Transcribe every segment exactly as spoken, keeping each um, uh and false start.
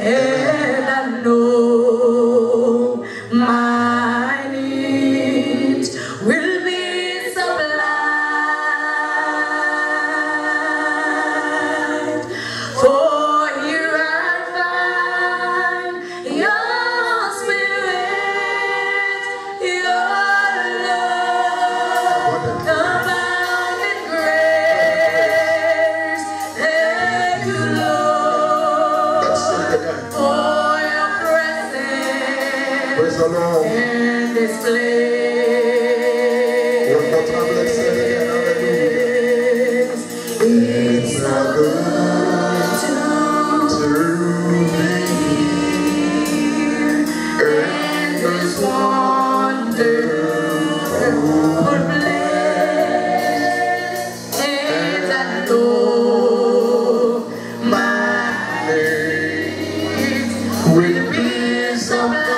and I know my needs will be supplied. For here I find your spirit, your love, abounding grace. Thank you, Lord, for your presence in this place. One more time, let's say it again. Hallelujah. It's so good to be here in this wonderful place, and I know my needs will be supplied.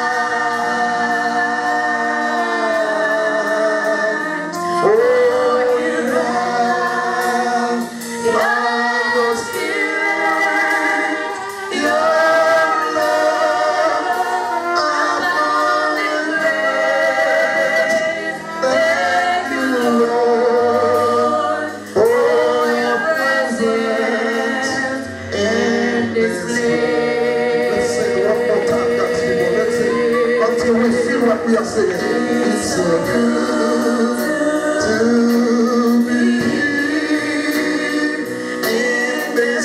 For you have your spirit, your love, abounding grace. Thank you, Lord, for your presence in this place. Let's sing it one more time, God's people. Let's sing until we feel what we are singing. It's so good to be in this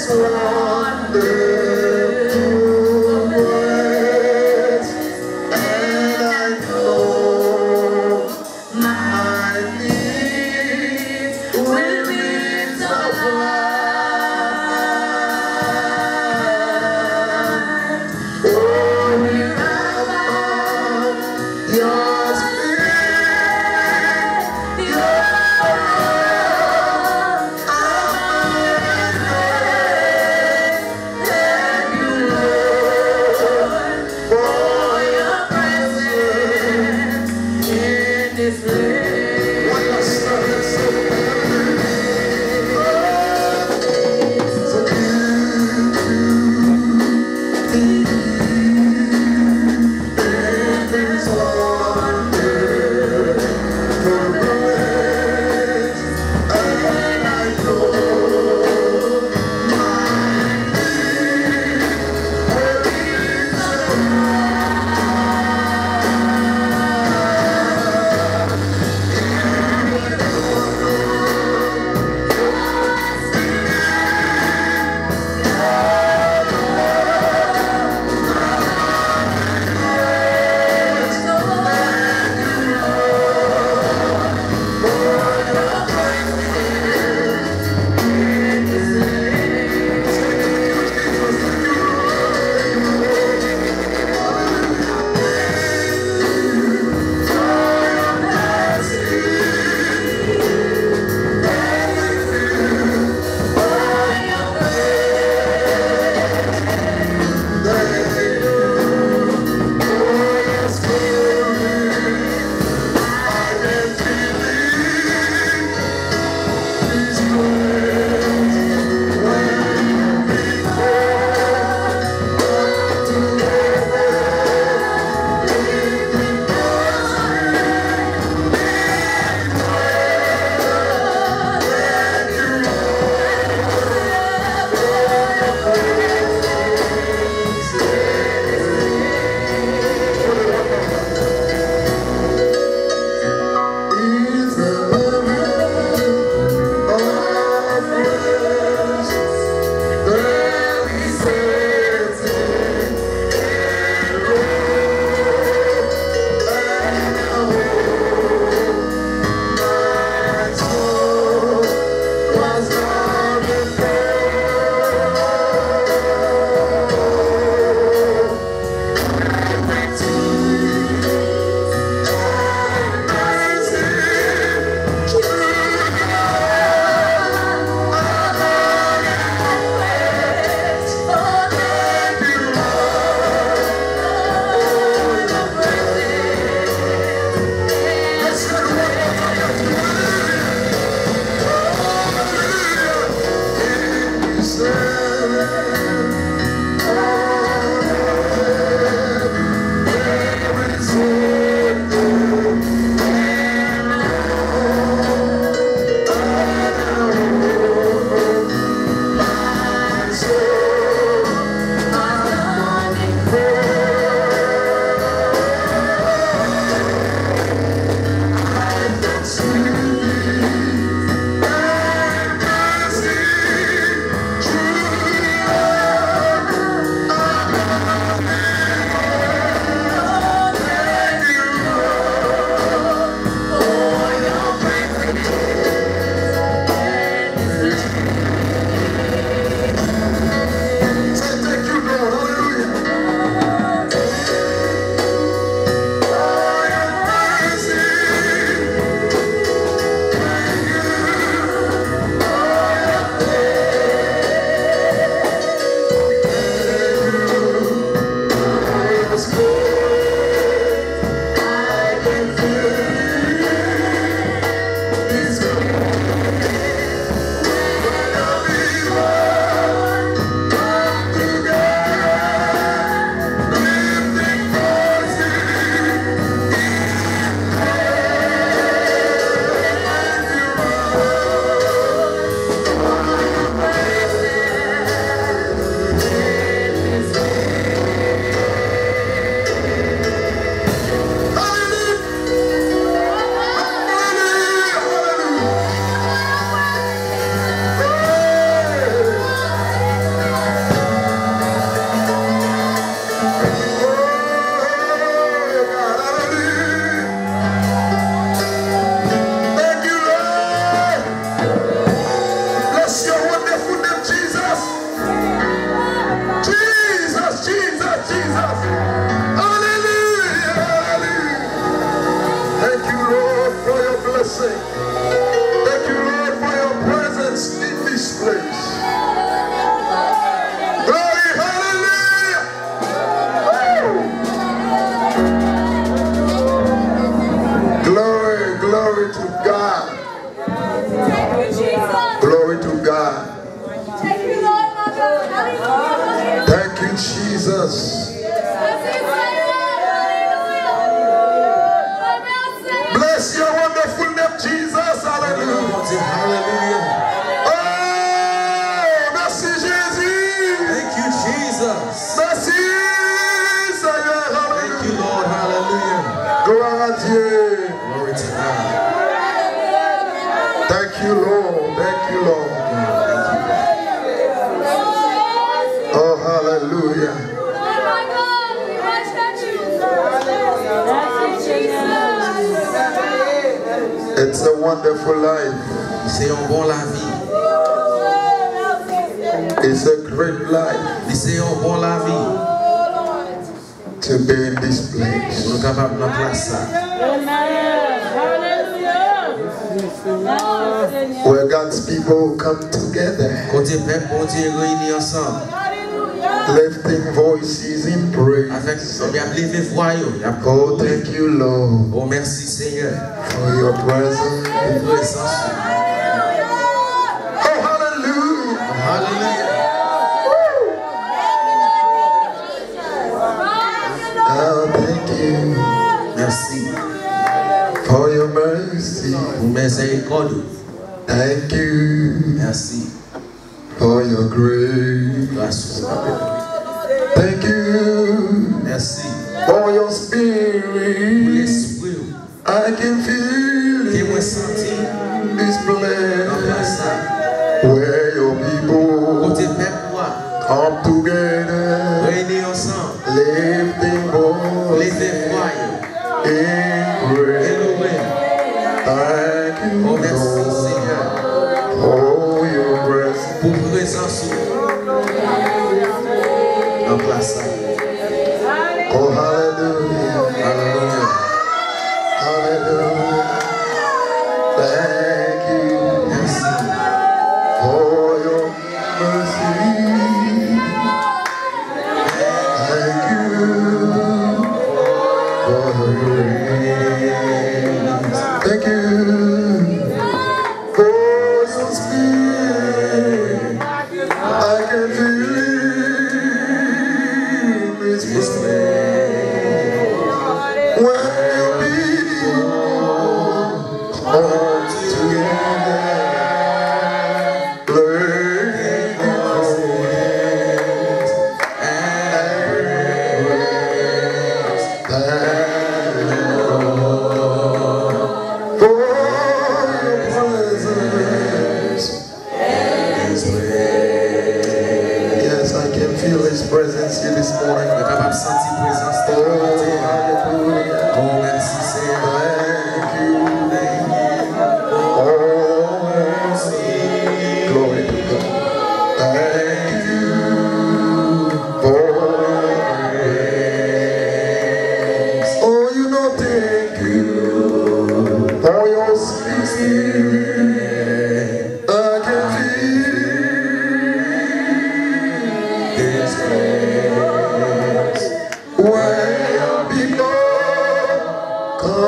wonderful place, and I know my needs will be supplied. Oh, you have found your spirit. Jesus. Bless your wonderful name, Jesus. Hallelujah. Hallelujah. Oh, merci Jésus. Thank you, Jesus. Merci Seigneur. Thank you, Lord. Hallelujah. Gloire à Dieu. Glory to God. Thank you, Lord. Thank you, Lord. Oh, hallelujah. It's a wonderful life. C'est un bon la vie. It's a great life C'est un bon la vie. to be in this place. Nous sommes capables de place ça. Where God's people come together, Côté peuple, bon Dieu réunis ensemble. lifting voices in praise. Avec, on a levé voix. Oh, thank you, Lord, Oh, merci Seigneur. for your presence. Pour présence. Oh, hallelujah. Hallelujah. Oh, thank you Merci for your mercy. pour miséricorde. Thank you Merci. for your grace. Grâce. Thank you Merci for your pour spirit. l'esprit. I can feel Qui moi it senti in this dans place place ça. where your people Côté peuple, come together, réunis ensemble. lifting voices Levé voix. in praise. Élevé. Thank Oh, you, merci Lord, Seigneur for your presence. pour présence dans place ça. Oh, hallelujah, Hallelujah. hallelujah. Thank you Merci. for your mercy. Thank you for your grace. Thank you for your spirit. I can feel it in this place. When your people come together, learning voice and praise. Thank you, Lord, for your presence. Yes, I can feel His presence here this morning. Nous sommes capables de sentir présence de Oh, Dieu. hallelujah. Oh, merci Seigneur. Thank you. Oh, glory to God. Thank you for grace. Oh, you know, thank you for your sweet spirit. I can feel this place. When your people come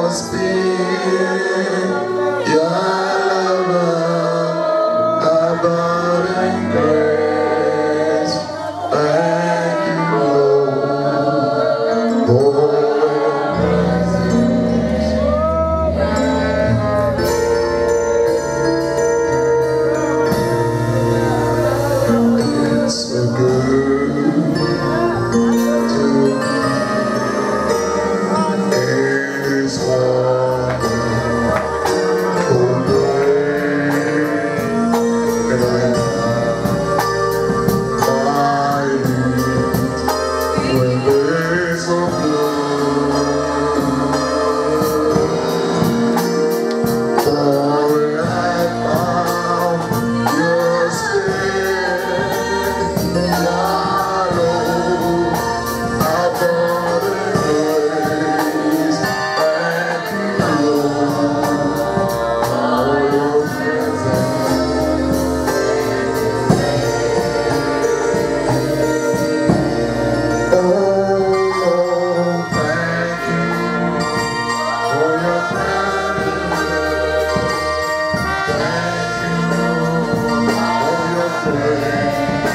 must be your love, abundant grace. Thank you, Lord, for it's so good to is wonderful grace, and I when there's no blood, for I found your spirit, my Lord, abundant grace. Thank you, Lord, for your presence. Oh, Lord, thank you for your presence. Thank you for your presence.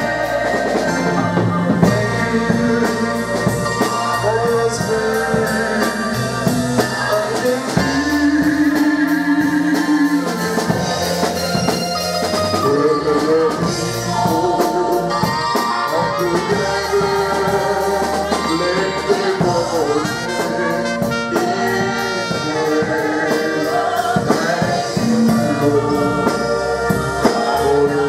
For your spirit, I can feel where the people come together, let them worship in praise. Thank you, Lord, for your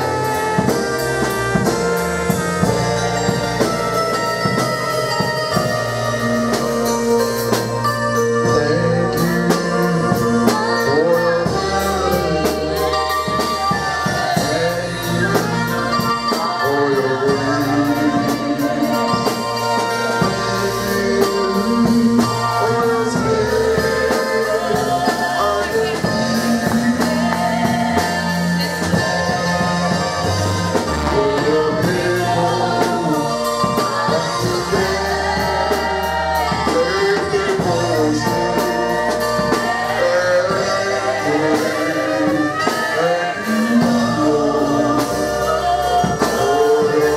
thank you for your thank you for your for your spirit. I can for your people come together, let them worship and praise. Thank you, Lord, for your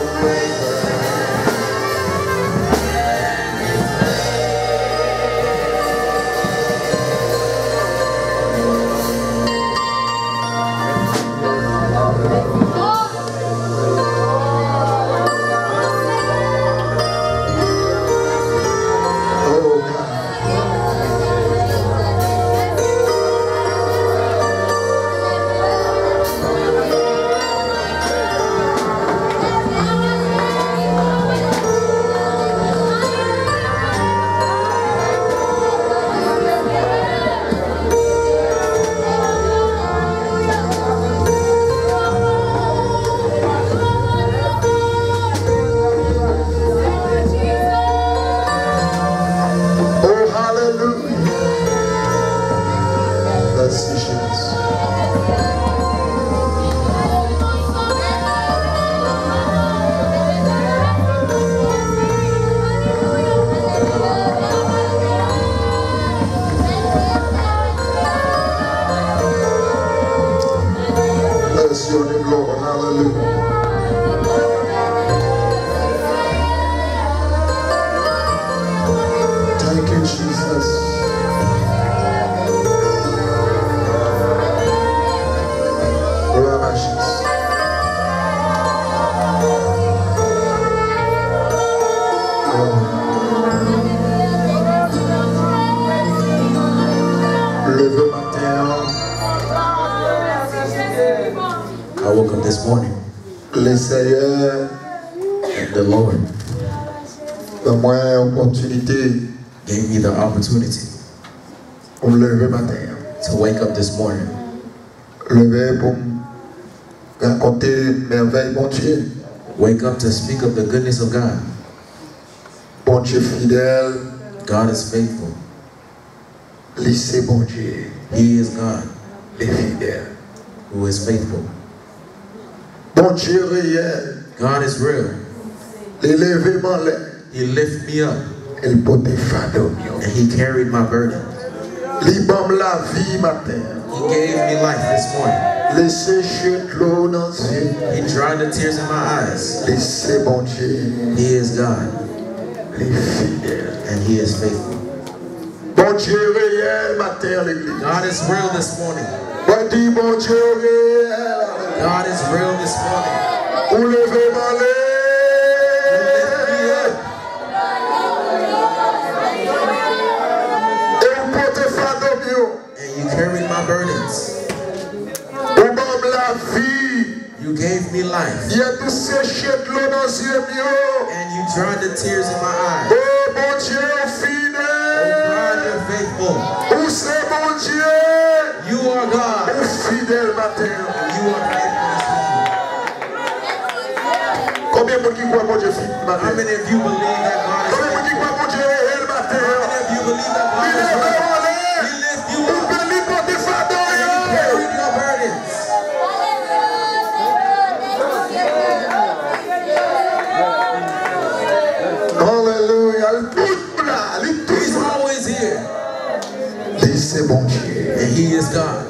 oh God. Oh, hallelujah. Bless you, Jesus. Bless your name, Lord. Hallelujah. Thank you, Jesus. Ramashis. Levez matin, I woke up this morning le Seigneur and the Lord donne-moi l'opportunité gave me the opportunity pour me lever matin. to wake up this morning, Lever pour me raconter merveille, mon Dieu. wake up to speak of the goodness of God. Bon Dieu fidèle, God is faithful. lycée bon Dieu, He is God les fidèles. who is faithful. Bon Dieu réel, God is real. l'élevé m'enlève, He lifted me up elle porte fardeau. and He carried my burden. Libam la vie matin. He gave me life this morning. Laissez chier l'eau dans les yeux. He dried the tears in my eyes. Laissez bon Dieu. He is God. Les fidèles. And he is faithful. Bon Dieu réel matin l'église. God is real this morning. Bon Dieu, bon Dieu réel. God is real this morning. Vous levez malé. Et vous portez fardeau mieux. And you carried my burdens. Vous m'avez la vie. You gave me life. Il y a tout séché de l'eau dans les yeux mieux. And you dried the tears in my eyes. Oh mon Dieu fidèle. Oh God, you're faithful. Où c'est mon Dieu? You are God. Oh fidèle matin. You are faithful this morning. Combien de monde qui croit mon Dieu fidèle How matin? many of you believe that God is Combien de monde qui faithful? croit mon Dieu réel matin? How many of you believe that God Il is est real? vraiment He lift you Vous up. pouvez porter fardeau. And he carried your burdens. Alléluia. Il touche là. Il touche He's là. always here. Laissez bon Dieu. And he is God.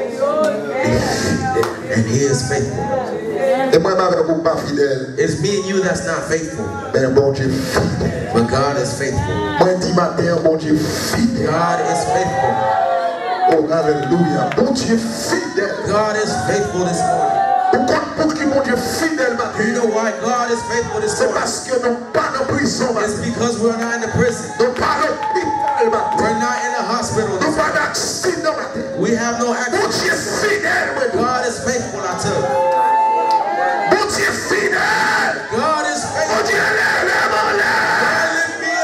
And he is faithful. Et moi, je ne suis pas fidèle. It's me and you that's not faithful. Mais bon Dieu fidèle. But God is faithful. Moi, dis matin, bon Dieu fidèle. God is faithful. Oh, alléluia. Bon Dieu fidèle. God is faithful this morning. Vous comprenez pour qui mon Dieu fidèle Do you matin? know why God is faithful this C'est morning? parce que nous ne pas dans prison It's matin. because we're not in the prison. Nous ne pas dans l'hôpital matin. We're not in a hospital. Nous pas d'accident matin. We have no Bon accident. Dieu fidèle, moi. God is faithful, I tell you. Bon Dieu fidèle. God is Bon faithful. Dieu lève-moi là. God lift me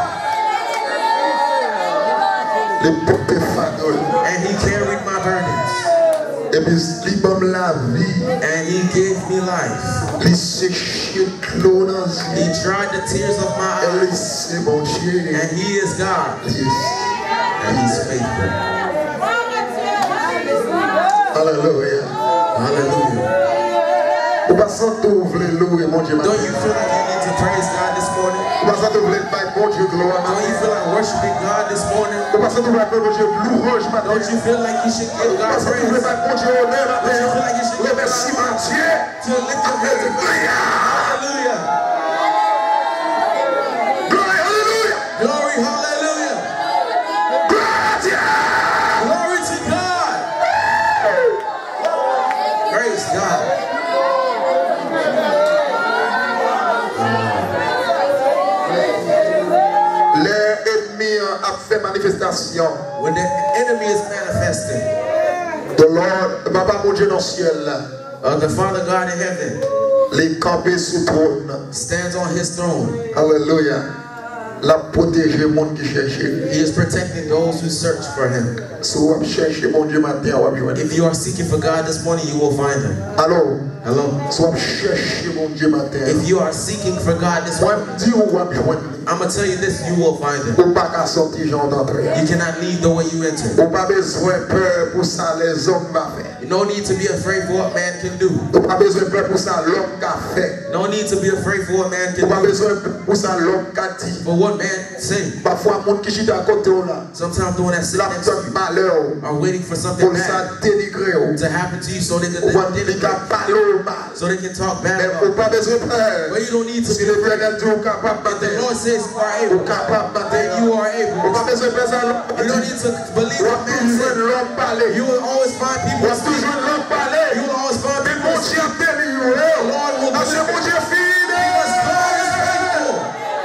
up. Les portes fardeaux. And he carried my burdens. Et puis, il m'a la vie. And he gave me life. Il séché l'eau dans les He yeux. dried the tears of my Et eyes. laissez bon Dieu. And he is God. Yes. And he's faithful. Alléluia. Hallelujah. Vous pas sentir vous voulez louer mon Dieu matin. Don't you feel like you need to praise God this morning? Vous pas sentir vous voulez faire mon Dieu gloire Don't you matin. feel like worshiping God this morning? Vous pas sentir vous voulez faire mon Dieu louange matin. Don't you feel like you should give Vous pas God sentir vous voulez praise? faire mon Dieu honneur Don't you feel matin. like you should give God Remercie mon Dieu. to lift your hands and praise? Hallelujah. Gloire, alléluia. Glory, hallelujah. Gloire à Dieu. Glory to God. Praise God. L'ennemi a fait manifestation. When the enemy is manifesting, De Lord, Papa mon Dieu dans le ciel, uh, the Father God in heaven les camper sous trône. stands on his throne. Alléluia. La protéger le monde qui cherche. He is protecting those who search for him. Si vous cherchez mon Dieu matin, vous allez If you are seeking for God this morning, you will find him. Alors, Hello. si vous cherchez mon Dieu matin, If you are seeking for God this moi morning, je dis vous allez joindre. I'm going to tell you this, you will find him. Vous pas qu'à sortir gens d'entrée. You cannot leave the way you enter. Vous pas besoin de peur pour ça les hommes va faire. No need to be afraid for what man can do. Vous pas besoin de peur pour ça l'homme qu'a fait. No need to be afraid for what man Vous can pas do. besoin pour ça l'homme qu'a dit. For what man say. Parfois monde qui chita à côté là, Sometimes the one that's sitting next to l'attend you malheur are waiting for something pour ça bad dénigrer. to happen to you so they can, Ou pas they dire can- qu'à parler mal. so they can talk bad Mais about vous you. pas besoin de peur. But you don't need to Si be afraid. l'Éternel dit vous capable If the matin, Lord says you are vous able, capable matin, then you are vous able. pas besoin de faire ça You don't l'homme. need to believe Vous what man toujours says. l'homme parler. You will always find people Vous speaking. toujours l'homme parler. You will always find Mais people mon speaking. Dieu délivré. Lord will Parce que deliver. mon Dieu fidèle. Because God is faithful.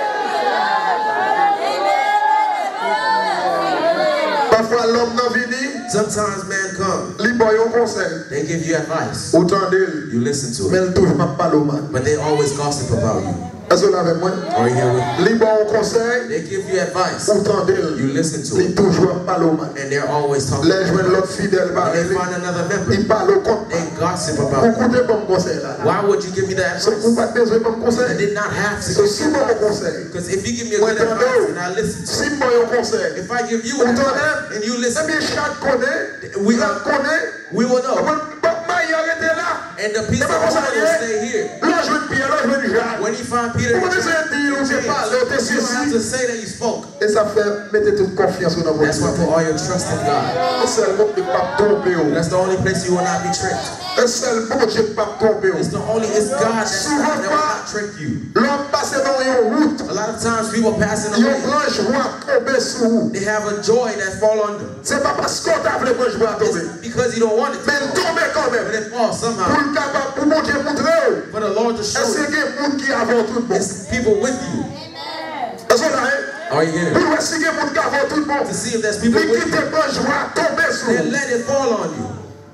Parfois l'homme n'a vini, Sometimes man come, il boit un conseil. they give you advice. Autant d'elle, You listen to mais it. elle toujours pas parler au mal. But they always gossip about you. Est-ce que vous avec moi? Are you here with me? Il boit un conseil, They give you advice. autant d'elle, You listen to il it. toujours parler au mal. And they're always talking. Les joueurs de l'autre fidèle When parler, they find another member, il parle au compte. they gossip Vous about you. écoutez bon conseil là. Why would you give me that So, vous advice? pas besoin de bon I conseil. did not have to So, give si you bon advice. conseil, Because if you give me a good advice and I listen to si it, bon conseil, if I give you Autant advice d'elle, and you eh listen, bien chaque connaît, we, chaque connaît, we will know. Bob Maille arrêtez là. And the peace of the Lord will stay here. When you find Peter, you don't have to say that you spoke. Et ça fait mettre toute confiance dans votre That's why put all your trust in God. C'est le monde qui pas tromper. That's the only place you will not be tricked. C'est le bon Dieu qui pas tromper. It's the only, it's God that's that will not trick you. L'homme passe dans une route. A lot of times people passing Ils away, branche joie tomber sur vous. they have a joy that fall on them. C'est pas parce qu'on t'a voulu branche joie tomber. It's because you don't want it to Mais fall. tomber quand But même. it falls Pour somehow. le capable, pour mon Dieu montrer. For the Lord to show Est-ce you. qu'il y a des gens qui avant tout le monde? It's people with you. Est-ce qu'on a? Are you here? Pour est-ce qu'il y a des gens qui avant tout le monde? To see if there's people Mais with qui you. te branche joie tomber sur Then vous. let it fall on you.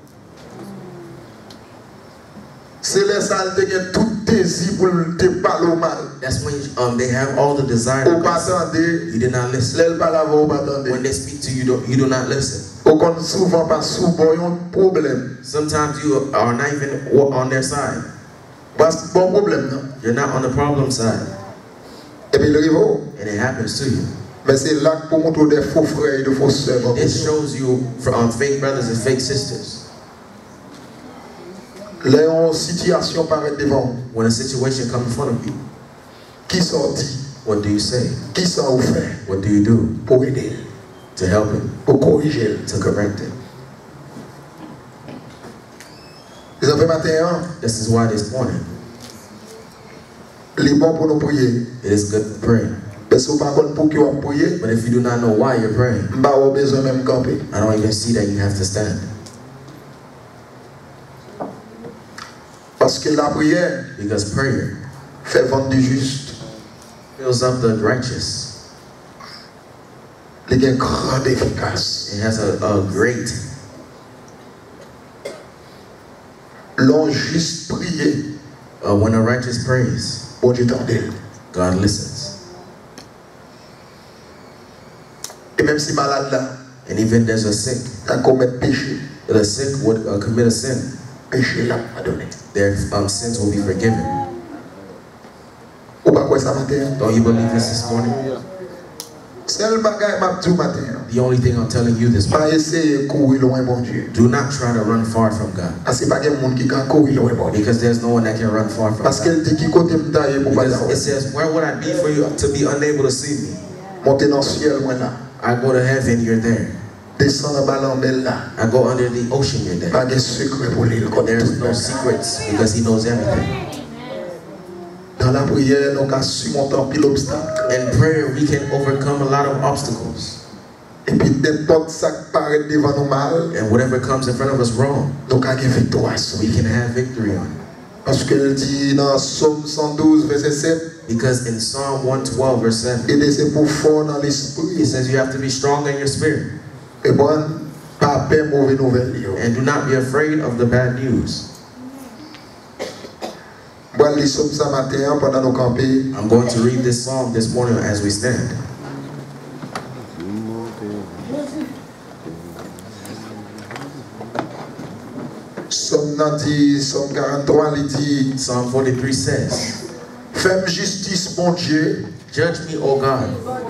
C'est les salles qui ont tout désir pour te parler au mal. That's when um, they have all the desire. Au to pas gossip. attendre. You did not listen. L'aile pas là-bas, au pas attendre. When they speak to you, don't, you do not listen. Au compte souvent pas souvent un problème. Sometimes you are not even on their side. Parce que bon problème non. You're not on the problem side. Et puis il arrive. And it happens to you. Mais c'est là pour montrer des faux frères et des faux sœurs. This shows you from fake brothers and fake sisters. Les situations paraissent devant. When a situation comes in front of you, Qui sortit? what do you say? Qui s'en fait? What do you do Pour aider, to help him, pour corriger. to correct him? Les enfants matin, This is why this morning il est bon pour nous prier. it is good to pray. Mais si vous ne savez pas pour qui on prier, But if you do not know why you're praying, vous n'avez pas besoin même de camper. I don't even see that you have to stand. Parce que la prière Because prayer fait vendre du juste. fills up the righteous. Il est grande efficace. It has a, a great, L'on juste prier, uh, when a righteous prays, bon Dieu t'entend. God listens. Et même si malade là, And even there's a sick, il a commis péché, the sick would uh, commit a sin, péché là pardonné. their um, sins will be forgiven. Ou pas quoi ça matin? Don't you believe this this morning? C'est le bagage m'a dit matin. The only thing I'm telling you this morning, Pas essayer de courir loin bon Dieu. do not try to run far from God. Parce que pas de monde qui can courir loin bon Dieu. Because there's no one that can run far from Parce God. qu'elle dit qui côté me tailler pour pas Because it t'avoir. says, where would I be for you to be unable to see me? Monter dans le ciel moi là. I go to heaven, you're there. Descendre en bas l'embelle là. I go under the ocean, you're there. Pas de secret pour lui. Il connaît There's tout. no secrets because he knows everything. Dans la prière, nous avons surmonté un pile obstacle. In prayer, we can overcome a lot of obstacles. Et puis n'importe ça qui paraît devant nous mal, And whatever comes in front of us wrong, nous avons une victoire sur we lui. can have victory on it. Parce qu'elle dit dans Psaume cent douze, verset sept, Because in Psalm one twelve, verse seven, et c'est pour fort dans it l'esprit. says you have to be strong in your spirit Et bon, pas peur mauvaise nouvelle. yo. and do not be afraid of the bad news. Bon, les psaumes ça matin pendant nos camper. I'm going to read this psalm this morning as we stand. Psaume nan dit, Psaume quarante-trois, il dit, Psalm forty-three says, fais justice, mon Dieu, Judge me, O God,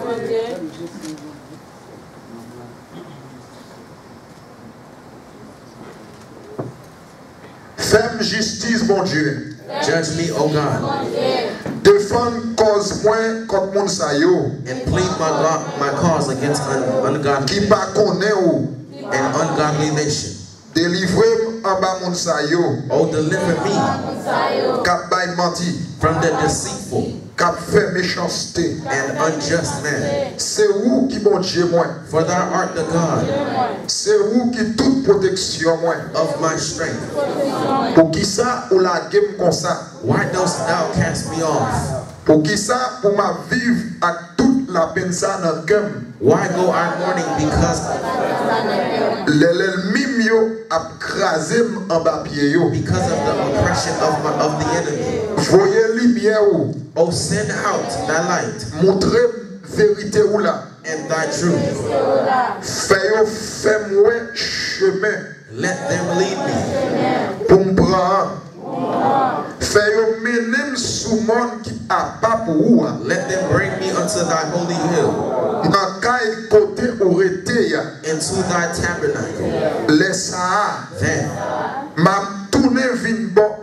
fais justice, mon Dieu. judge me, O God, Défends cause moi contre mon sa yo, and plead my, God, my cause against un, ungodly qui pas connaît ou, and ungodly nation. délivrez en bas mon sa yo, Oh, deliver me cap bay menti, from the deceitful cap fait méchanceté. and unjust man. C'est où qui mon Dieu moi, For thou art the God c'est où qui toute protection moi. of my strength. Pour qui ça ou la game comme ça? Why dost thou cast me off? Pour qui ça pour ma vivre avec toute la peine ça dans le cœur. Why go I mourning because L'ennemi yo a crasé en bas pied yo. because of the oppression of my of the enemy? Voyez lumière ou, Oh, send out thy light montrez vérité ou là. and thy truth. Fais yo fait moi chemin Let them lead me pour me prendre. Fais yo mener sous monde qui a pas pour ou. Let them bring me unto thy holy hill, Dans quel côté où était ya? into thy tabernacle. Laisse ça. Then M'a tourné vin bon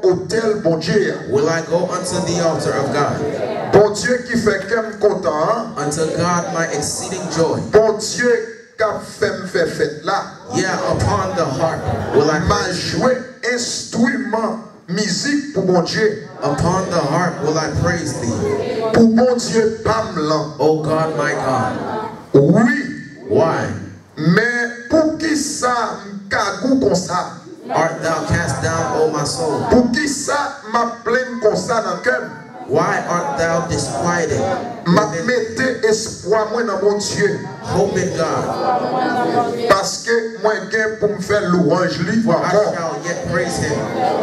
Dieu. Will I go unto the altar of God? Bon Dieu qui fait qu'aime content. Unto God my exceeding joy. Bon Dieu qui a fait me faire fête là. Yeah, upon the harp will I m'a joué instrument musique pour mon Dieu. Upon the harp will I praise thee. Pour mon Dieu pamlan. O God, my God. Oui. Why? Mais pour qui ça m'kagou comme ça? Art thou cast down, O my soul? Pour qui ça m'a pleine comme ça dans le cœur? Why art thou disquieted? M'a mette espoir moi dans mon Dieu. Hope in God. Parce que moi gain pour me faire louange lui For I shall yet praise him.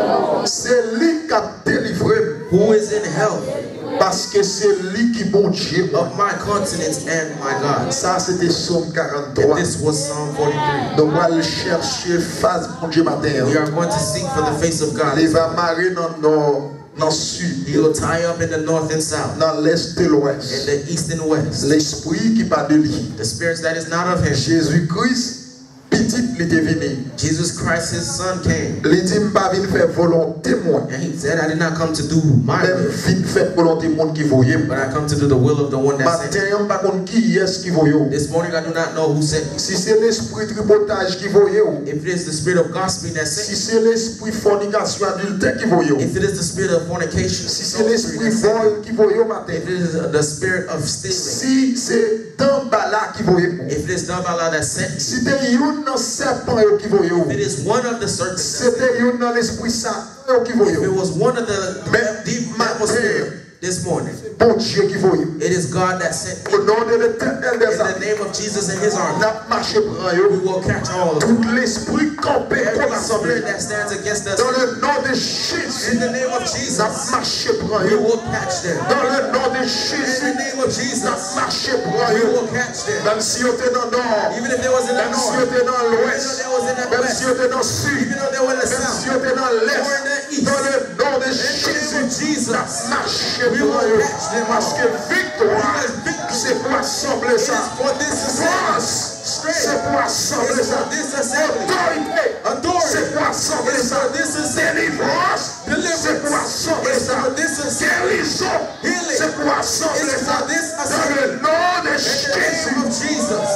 C'est lui qui a délivré. Who is in health? Parce que c'est lui qui bon Dieu. Of my continence and my God. Ça c'était Psaume quarante-trois. And this was Psalm forty-three. Donc on va chercher face bon Dieu matin. We are going to seek for the face of God. Il va marrer dans nos dans sud. He will tie up in the north and south. Dans l'est et l'ouest. In the east and west. L'esprit qui pas de lui. The spirits that is not of him. Jésus-Christ petit il était venu. Jesus Christ, his son, came. Il dit m'pas vinn faire volonté moi. And he said, I did not come to do my Même will, vinn faire volonté monde qui voyait. but I come to do the will of the one that sent me. Matin pas connait qui est qui voyait. This morning I do not know who sent me. Si c'est l'esprit tripotage qui voyait. If it is the spirit of gossiping that Si sent c'est l'esprit fornication adultère qui voyait. me, if it is the spirit of fornication, Si c'est l'esprit vol qui voyait matin. if it is the spirit of stealing, Si c'est dans bala qui voyait. if it is Dambala that sent me, Si t'es une dans serpent qui voyait. if it is one of the serpents that sent C'était une dans l'esprit ça qui me, if voyait. it was one of the Mais deep matin, spirit this morning, bon Dieu qui voyait. it is God that sent me. Au nom de l'Éternel In des the armées. name of Jesus and his army, N'a marché pour we eux. will catch all of them. Tout l'esprit campé pour Every l'assemblée. spirit that stands against us, Dans le nom de Jésus. in the name of N'a Jesus, marché pour we eux. will catch them. Dans le nom de In Jésus. the name of N'a Jesus, marché pour we eux. will catch them. Même si on était dans le nord. Even if they was in the Même si on north, était dans even l'ouest. though they was in the Même west, si on était dans le sud. even though they were in the Même south, si on était dans or in l'est. the east, Dans le nom de in the name Jésus. of Jesus, N'a marché we pour will eux. catch them Parce all. que victoire, Because victory c'est pour assembler is ça. for this assembly. Force, c'est Strength pour assembler is ça. for this assembly. Autorité, Authority c'est pour assembler is ça. for this assembly. Délivrance, c'est pour Deliverance assembler is ça. for this assembly. Guérison, Healing c'est pour assembler is ça. for this Dans assembly. le nom de In the Jésus. name of Jesus.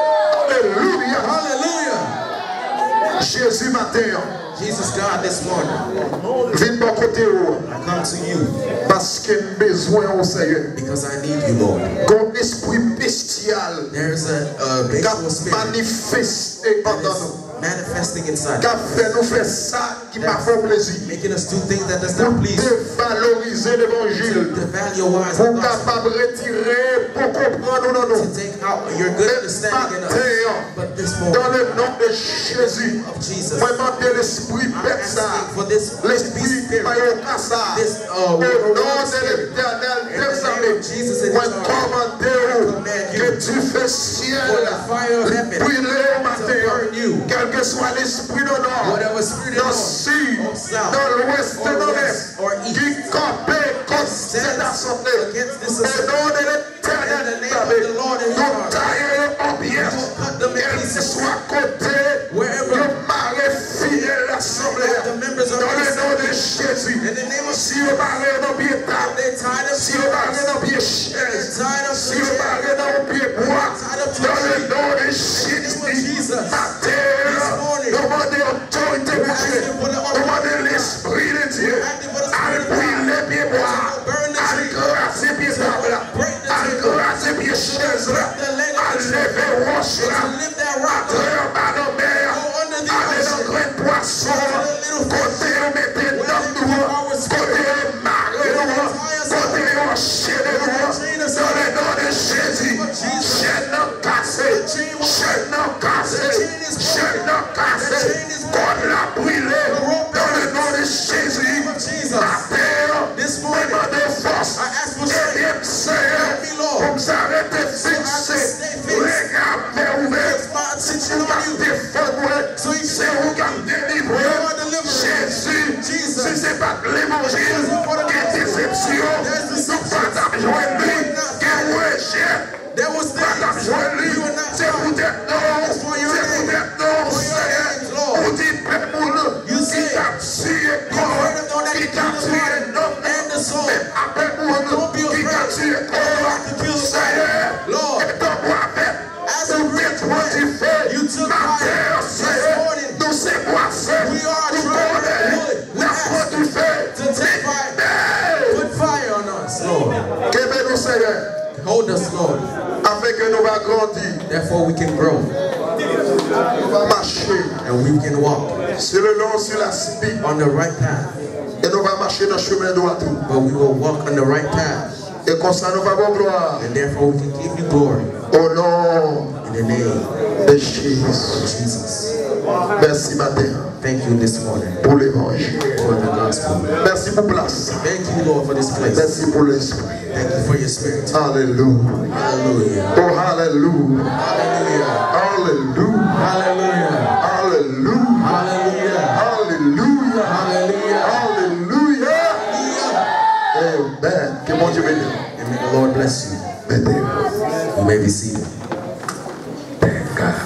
Alléluia. Hallelujah. Jésus matin, Jesus God this morning, viens de côté où, I come to you parce que j'ai besoin au Seigneur. because I need you, Lord. Comme esprit bestial There is a, a qui bestial spirit manifesté that en nous. is manifesting inside, Qui a fait nous faire ça qui m'a fait plaisir. making us do things that does Pour not please you, dévaloriser l'évangile. to value wise Pour the gospel, capable retirer, pour comprendre dans to nous. take out your good understanding in us. But this Dans morning, le nom de Jésus, of Jesus, moi demande l'esprit I'm bête ça. asking for this L'esprit spirit, maillot ça. this Au uh, nom wrong de spirit, l'Éternel in des the name armées, of Jesus and moi his army, commande que tu fais ciel for the fire of heaven brûler au to matin. burn you, Quel que soit l'esprit de nord, whatever spirit dans le is sud, or south, dans l'ouest or et dans west, l'est, or east, qui campait contre cette stands assemblée. against this Au assembly, nom de in l'Éternel the des name of armées, the Lord and his nous army, taillons en pièces. will cut them in Quel que pieces, soit côté, wherever le marais fidèle l'assemblée. the members of Dans le this nom de assembly, Jésus, in the name of si on parlait dans pied table, they tied up si to on the parlait cross, dans pied they chaise, tied up to si the on chair, parlait dans pied bois, tied up to dans the le tree. nom de In the name of Jésus, Jesus, matin, this morning, demandez autorité we're pour Dieu, asking for the demandez l'esprit de Dieu, we're asking for the à spirit of brûler God les pieds bois, to burn the à tree, grasser pieds table, break the à table, grasser pieds chaise, the leg à of the tree, lever roche, to lift that rock up, entrer en bas de mer, go under the aller dans ocean, grain de poisson, côté mettez dans nous, côté marrer nous, côté enchaîner nous, dans le nom de Jésus, chaîne cassée, chaîne cassée, chaîne cassée, corde la brûlée, dans le nom de Jésus, la terre, this morning, demandez force, I ask for et strength. bien Seigneur, Help me, Lord. pour vous arrêter fixé, regardez ouvert, Fix my attention vous on you. gardez faible, So you c'est vous qui avez délivré, You are deliverer. Jésus, Jesus. si c'est pas l'évangile, quelle déception, There's deception. Madame Joëlie, quel rejet, There was Madame things Joëlie, you were not c'est vous found. d'être non, It's for your c'est vous name. d'être non, For your name's Seigneur, Lord. vous dites peuple, You qui say, t'a tué heard of corps, those that qui kill t'a the tué body, Hold us, Lord. Afin que nous va grandir. Therefore we can grow. On va marcher. And we can walk. Sur le long, sur la spie. On the right path. Et nous va marcher dans le chemin droit. But we will walk on the right path. Et comme ça nous va avoir gloire. And therefore we can give you glory. Au nom in the name de Jesus. Jesus. Merci matin. Thank you this morning pour l'évangile. For the gospel. Merci pour place. Thank you, Lord, for this place. Merci pour l'esprit. Thank you for your spirit. Hallelujah. Hallelujah. Oh, hallelujah. Hallelujah. Hallelujah. Hallelujah. Hallelujah. Hallelujah. Hallelujah. Hallelujah. Hallelujah. Amen. Que mon Dieu bénisse. And may the Lord bless you. Mettez-vous. You may be seated. Thank God.